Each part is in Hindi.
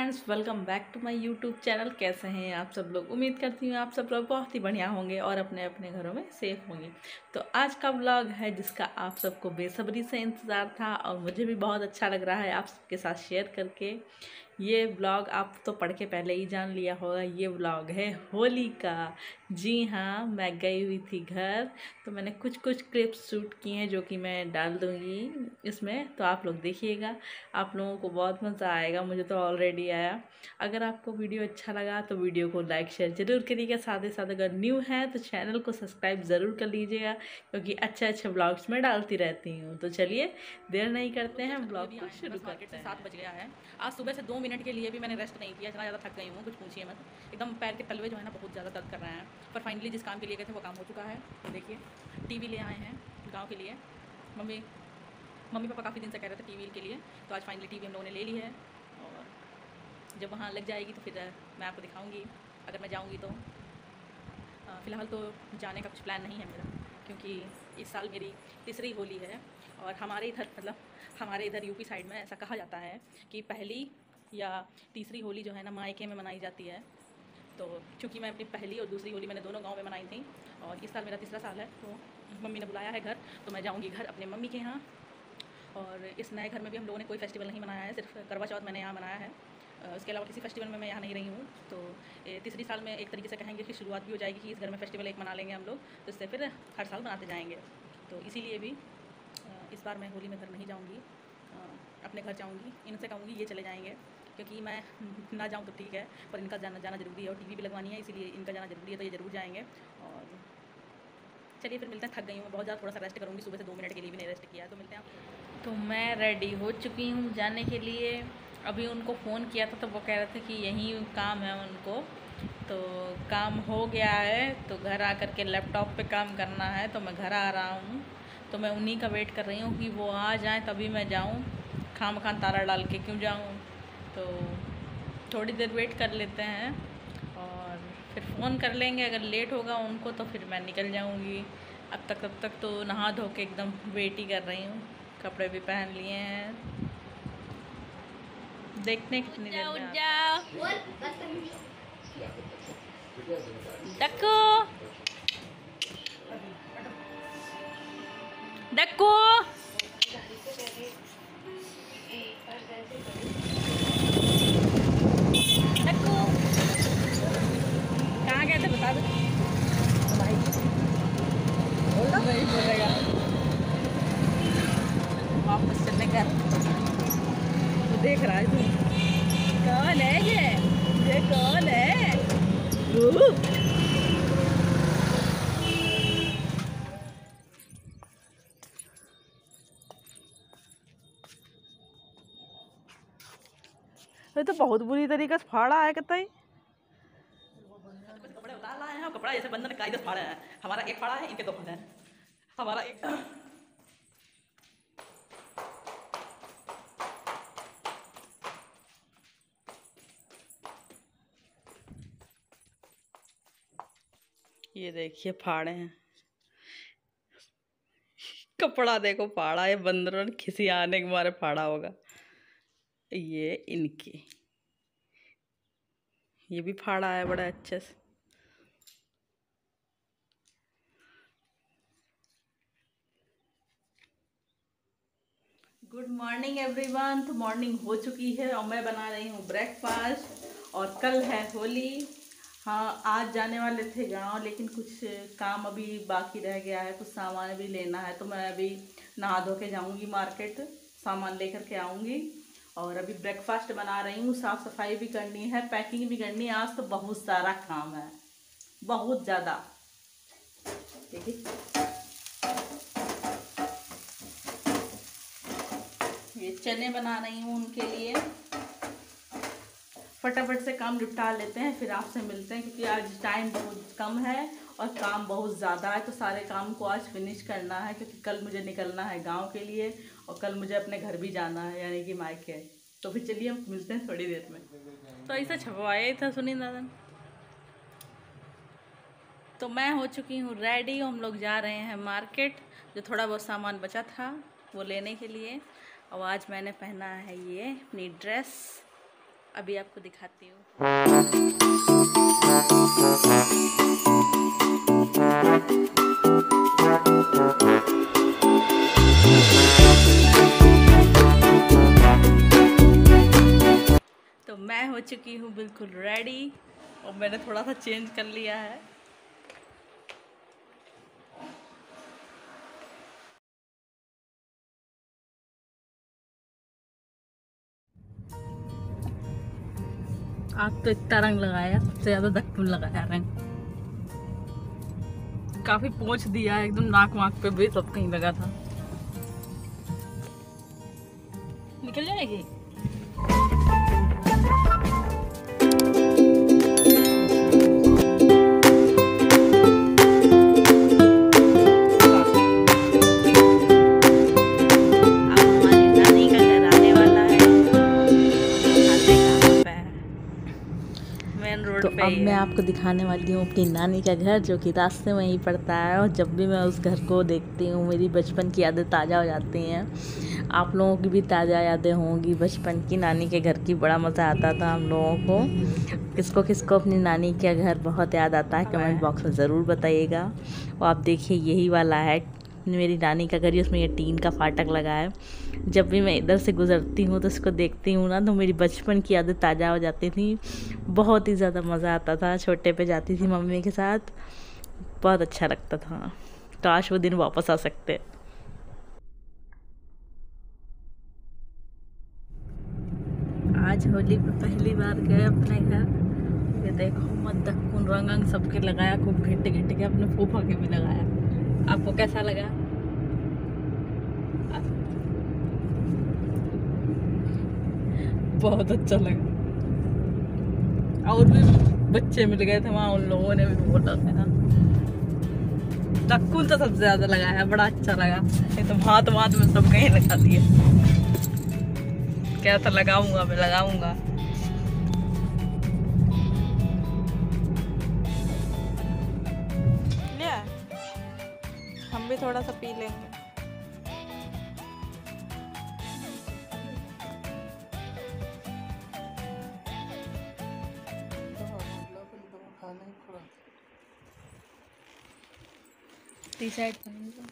Friends, welcome back to my YouTube channel. कैसे हैं आप सब लोग? उम्मीद करती हूँ आप सब लोग बहुत ही बढ़िया होंगे और अपने अपने घरों में सेफ होंगे। तो आज का व्लॉग है जिसका आप सबको बेसब्री से इंतज़ार था और मुझे भी बहुत अच्छा लग रहा है आप सबके साथ शेयर करके। ये व्लॉग आप तो पढ़ के पहले ही जान लिया होगा, ये व्लॉग है होली का। जी हाँ, मैं गई हुई थी घर, तो मैंने कुछ कुछ क्लिप्स शूट किए हैं जो कि मैं डाल दूँगी इसमें, तो आप लोग देखिएगा। आप लोगों को बहुत मज़ा आएगा, मुझे तो ऑलरेडी आया। अगर आपको वीडियो अच्छा लगा तो वीडियो को लाइक शेयर ज़रूर करिएगा। साथ ही साथ अगर न्यू है तो चैनल को सब्सक्राइब ज़रूर कर लीजिएगा, क्योंकि अच्छे अच्छे ब्लॉग्स मैं डालती रहती हूँ। तो चलिए देर नहीं करते हैं, ब्लॉग को शुरू करते हैं। 7 बज गया है। आज सुबह से 2 मिनट के लिए भी मैंने रेस्ट नहीं किया, इतना ज़्यादा थक गई हूँ, कुछ पूछिए मत। एकदम पैर के तलवे जो है ना बहुत ज़्यादा दर्द कर रहे हैं। पर फाइनली जिस काम के लिए गए थे वो काम हो चुका है। तो देखिए, टीवी ले आए हैं गाँव के लिए। मम्मी पापा काफ़ी दिन से कह रहे थे टीवी के लिए, तो आज फाइनली टीवी हम लोगों ने ले ली है। और जब वहाँ लग जाएगी तो फिर मैं आपको दिखाऊंगी, अगर मैं जाऊंगी तो। फ़िलहाल तो जाने का कुछ प्लान नहीं है मेरा, क्योंकि इस साल मेरी तीसरी होली है। और हमारे इधर हमारे इधर यूपी साइड में ऐसा कहा जाता है कि पहली या तीसरी होली जो है ना मायके में मनाई जाती है। तो चूँकि मैं अपनी पहली और दूसरी होली मैंने दोनों गांव में मनाई थी, और इस साल मेरा तीसरा साल है, तो मम्मी ने बुलाया है घर, तो मैं जाऊँगी घर अपने मम्मी के यहाँ। और इस नए घर में भी हम लोगों ने कोई फेस्टिवल नहीं मनाया है, सिर्फ करवा चौथ मैंने यहाँ मनाया है। उसके अलावा किसी फेस्टिवल में मैं यहाँ नहीं रही हूँ। तो तीसरी साल में एक तरीके से कहेंगे कि शुरुआत भी हो जाएगी कि इस घर में फेस्टिवल एक मना लेंगे हम लोग, तो इससे फिर हर साल मनाते जाएंगे। तो इसीलिए भी इस बार मैं होली में घर नहीं जाऊँगी, अपने घर जाऊँगी। इनसे कहूँगी ये चले जाएंगे, क्योंकि मैं ना जाऊँ तो ठीक है, पर इनका जाना ज़रूरी है और टीवी भी लगवानी है, इसीलिए इनका जाना ज़रूरी है, तो ये ज़रूर जाएंगे। और चलिए फिर मिलते हैं। थक गई हूँ बहुत ज़्यादा, थोड़ा सा रेस्ट करूँगी, सुबह से 2 मिनट के लिए भी नहीं रेस्ट किया है। तो मिलते हैं आप। तो मैं रेडी हो चुकी हूँ जाने के लिए। अभी उनको फ़ोन किया था तो वो कह रहे थे कि यहीं काम है उनको, तो काम हो गया है, तो घर आकर के लैपटॉप पे काम करना है। तो मैं घर आ रहा हूँ, तो मैं उन्हीं का वेट कर रही हूँ कि वो आ जाएँ तभी मैं जाऊँ। खाम खान ताला डाल के क्यों जाऊँ? तो थोड़ी देर वेट कर लेते हैं और फिर फ़ोन कर लेंगे। अगर लेट होगा उनको तो फिर मैं निकल जाऊँगी। अब तक तो नहा धो के एकदम वेट ही कर रही हूँ, कपड़े भी पहन लिए हैं। देखने कितनी देर में डक्कू डक्कू डक्कू कहाँ गए थे बता दो। नहीं बोलेगा, वापस चलने का। तो देख रहा है तू कौन है? ये कौन है? ये तो बहुत बुरी तरीके से फाड़ा है कतई। कपड़े उतार लाए हैं, कपड़ा जैसे बंधन कायदे फाड़े हैं। हमारा एक फाड़ा है, इनके 2 फाड़े हैं। हमारा एक ये देखिए फाड़े हैं। कपड़ा देखो फाड़ा है, बंदरों ने खिसी आने के मारे फाड़ा होगा। ये इनकी ये भी फाड़ा है बड़ा अच्छे से। Good morning everyone. तो मॉर्निंग हो चुकी है और मैं बना रही हूँ ब्रेकफास्ट। और कल है होली। हाँ, आज जाने वाले थे गांव, लेकिन कुछ काम अभी बाकी रह गया है, कुछ सामान भी लेना है। तो मैं अभी नहा धो के जाऊँगी मार्केट, सामान लेकर के आऊँगी। और अभी ब्रेकफास्ट बना रही हूँ, साफ़ सफाई भी करनी है, पैकिंग भी करनी है। आज तो बहुत सारा काम है, बहुत ज़्यादा। देखिए ये चने बना रही हूँ उनके लिए। फटाफट से काम निपटा लेते हैं, फिर आपसे मिलते हैं, क्योंकि आज टाइम बहुत कम है और काम बहुत ज़्यादा है। तो सारे काम को आज फिनिश करना है, क्योंकि कल मुझे निकलना है गांव के लिए और कल मुझे अपने घर भी जाना है, यानी कि मायके। तो फिर चलिए हम मिलते हैं थोड़ी देर में। तो ऐसा छपवाया ही था सुनील दादा। तो मैं हो चुकी हूँ रेडी, हम लोग जा रहे हैं मार्केट। जो थोड़ा बहुत सामान बचा था वो लेने के लिए। और आज मैंने पहना है ये अपनी ड्रेस, अभी आपको दिखाती हूँ। तो मैं हो चुकी हूँ बिल्कुल रेडी और मैंने थोड़ा सा चेंज कर लिया है। आज तो इतना रंग लगाया, सबसे ज़्यादा दक्कुन लगाया रंग। काफ़ी पोंछ दिया एकदम, नाक वाक पे भी सब कहीं लगा था। निकल जाएगी। तो अब मैं आपको दिखाने वाली हूँ अपनी नानी का घर, जो कि रास्ते में ही पड़ता है। और जब भी मैं उस घर को देखती हूँ मेरी बचपन की यादें ताज़ा हो जाती हैं। आप लोगों की भी ताज़ा यादें होंगी बचपन की। नानी के घर की बड़ा मज़ा आता था हम लोगों को। किसको किसको अपनी नानी का घर बहुत याद आता है कमेंट बॉक्स में ज़रूर बताइएगा। और आप देखिए यही वाला है मेरी नानी का घर ही, उसमें ये टीन का फाटक लगा है। जब भी मैं इधर से गुज़रती हूँ तो इसको देखती हूँ ना, तो मेरी बचपन की यादें ताज़ा हो जाती थी। बहुत ही ज़्यादा मज़ा आता था। छोटे पे जाती थी मम्मी के साथ, बहुत अच्छा लगता था। काश वो दिन वापस आ सकते। आज होली पे पहली बार गए अपने घर। ये देखो मद्दक्कुन रंग सबके लगाया, खूब घिट घिट के, अपने फूफा के भी लगाया। आपको कैसा लगा? बहुत अच्छा लगा। और भी बच्चे मिल गए थे वहाँ, उन लोगों ने भी बोला था। दक्कुन तो सबसे ज्यादा लगाया, बड़ा अच्छा लगा। एकदम हाथ में सब कहीं लगा दिए। क्या था, लगाऊंगा मैं, लगाऊंगा। हम भी थोड़ा सा पी लेंगे। टी शर्ट पहन लो।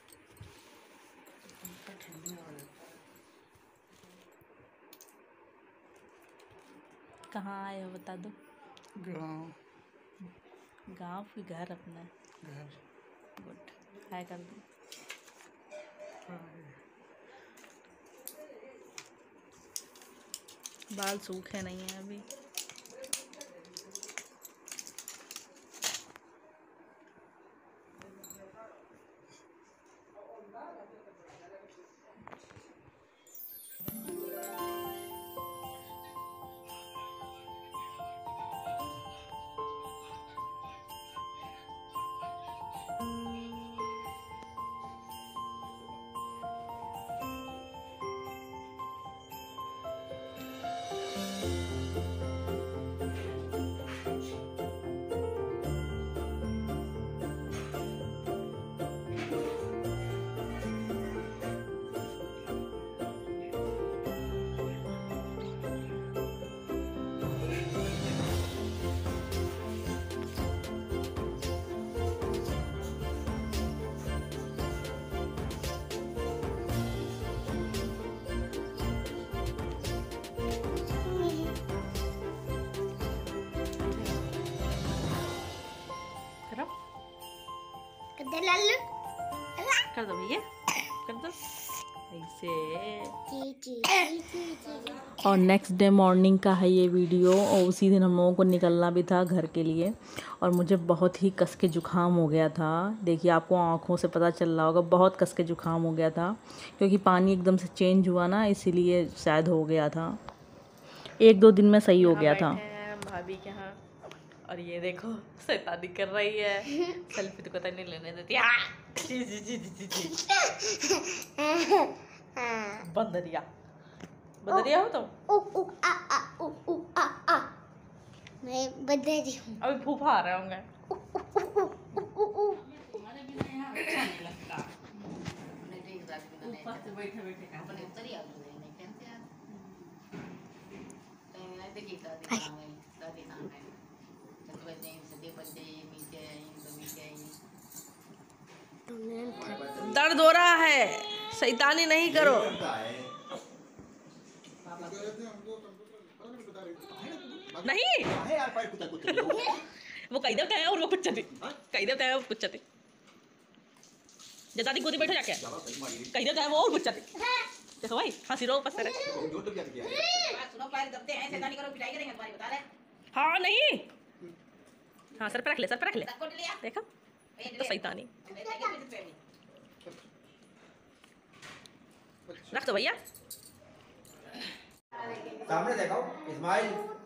कहाँ आए हो बता दो। गाँव। गाँव की घर अपना घर। गुड। हाय कर दो। बाल सूखे नहीं हैं अभी। कर दो भैया, कर दो ऐसे। और नेक्स्ट डे मॉर्निंग का है ये वीडियो। और उसी दिन हम लोगों को निकलना भी था घर के लिए। और मुझे बहुत ही कस के जुकाम हो गया था। देखिए आपको आँखों से पता चल रहा होगा, बहुत कस के जुकाम हो गया था। क्योंकि पानी एकदम से चेंज हुआ ना, इसीलिए शायद हो गया था। 1-2 दिन में सही हो गया था। भाभी के यहाँ, और ये देखो शैतानी कर रही है। सेल्फी तो पता नहीं लेने देती। बंदरिया बंदरिया हो तुम। मैं बंदरी हूँ। अभी फूफा आ रहे होंगे। बैठे बैठे दर्द हो रहा है, शैतानी नहीं करो। नहीं वो कई देवता है और वो कुछ कई देवता है, वो कुछ जैसा गोदी बैठो जाके कई देवता है वो और कुछ देखो भाई हंसी रो पसर है। हाँ नहीं, हाँ सर पे रख ले, सर पे रख ले, देखो तो शैतानी रख दो भैया। सामने देखो इस्माइल।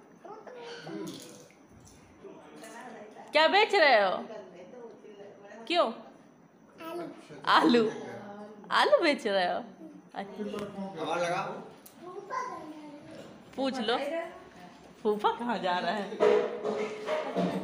क्या बेच रहे हो? क्यों? आलू आलू बेच रहे हो? आवाज लगा। पूछ लो फूफा कहाँ जा रहा है।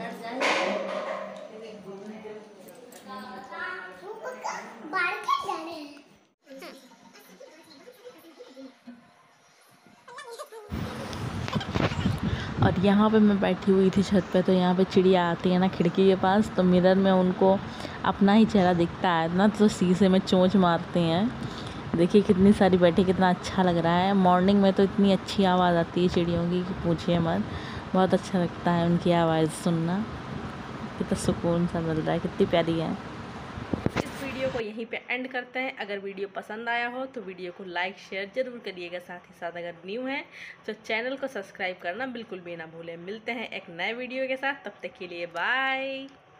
और यहाँ पे मैं बैठी हुई थी छत पे, तो यहाँ पे चिड़िया आती है ना खिड़की के पास, तो मिरर में उनको अपना ही चेहरा दिखता है ना, तो शीशे में चोंच मारते हैं। देखिए कितनी सारी बैठी, कितना अच्छा लग रहा है। मॉर्निंग में तो इतनी अच्छी आवाज़ आती है चिड़ियों की कि पूछिए मत, बहुत अच्छा लगता है उनकी आवाज़ सुनना। कितना सुकून सा मिल रहा है, कितनी प्यारी है। इस वीडियो को यहीं पे एंड करते हैं। अगर वीडियो पसंद आया हो तो वीडियो को लाइक शेयर ज़रूर करिएगा। साथ ही साथ अगर न्यू हैं तो चैनल को सब्सक्राइब करना बिल्कुल भी ना भूलें। मिलते हैं एक नए वीडियो के साथ, तब तक के लिए बाय।